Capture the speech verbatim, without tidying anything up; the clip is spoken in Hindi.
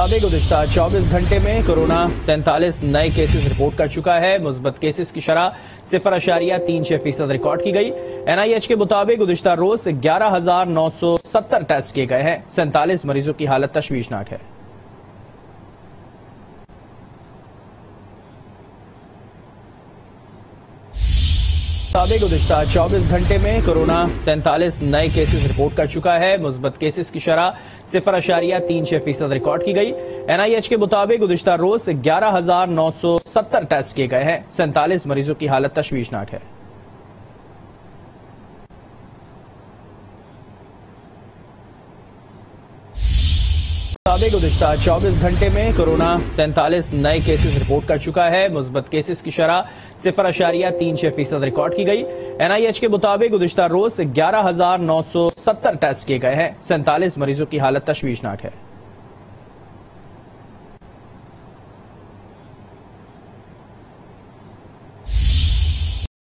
मुताबिक गुज़िश्ता चौबीस घंटे में कोरोना तैंतालीस नए केसेस रिपोर्ट कर चुका है। मुस्बत केसेस की शरह सिफर अशारिया तीन छह फीसद रिकॉर्ड की गई। एनआईएच के मुताबिक गुज़िश्ता रोज ग्यारह हजार नौ सौ सत्तर टेस्ट किए गए हैं। सैंतालीस मरीजों की हालत तशवीशनाक है। मुताबिक गुज़िश्ता चौबीस घंटे में कोरोना तैंतालीस नए केसेस रिपोर्ट कर चुका है। मुस्बत केसेस की शरह सिफर अशारिया तीन छह फीसद रिकॉर्ड की गई। एनआईएच के मुताबिक गुज़िश्ता रोज ग्यारह हजार नौ सौ सत्तर टेस्ट किए गए हैं। सैंतालीस मरीजों की हालत तशवीशनाक है। मुताबिक गुज़िश्ता चौबीस घंटे में कोरोना तैंतालीस नए केसेस रिपोर्ट कर चुका है। मुस्बत केसेस की शरह सिफर अशारिया तीन छह फीसद रिकॉर्ड की गई। एनआईएच के मुताबिक गुज़िश्ता रोज ग्यारह हजार नौ सौ सत्तर टेस्ट किए गए हैं। सैंतालीस मरीजों की हालत तशवीशनाक है।